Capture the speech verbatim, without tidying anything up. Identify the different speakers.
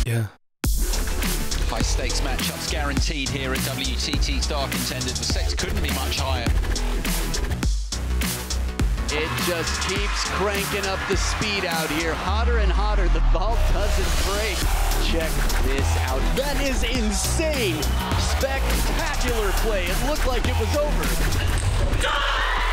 Speaker 1: Yeah.
Speaker 2: High stakes matchups guaranteed here at W T T Star Contenders. The stakes couldn't be much higher.
Speaker 3: It just keeps cranking up the speed out here. Hotter and hotter. The ball doesn't break. Check this out. That is insane. Spectacular play. It looked like it was over.